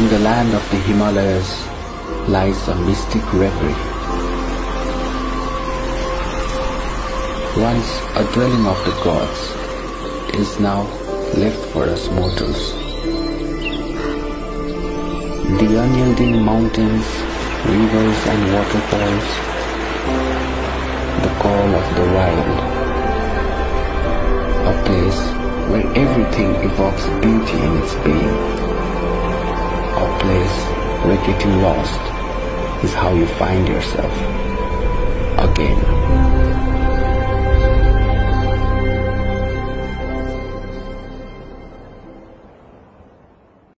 In the land of the Himalayas lies a mystic reverie. Once a dwelling of the gods is now left for us mortals. The unyielding mountains, rivers and waterfalls, the call of the wild, a place where everything evokes beauty in its being, a place where getting lost is how you find yourself again.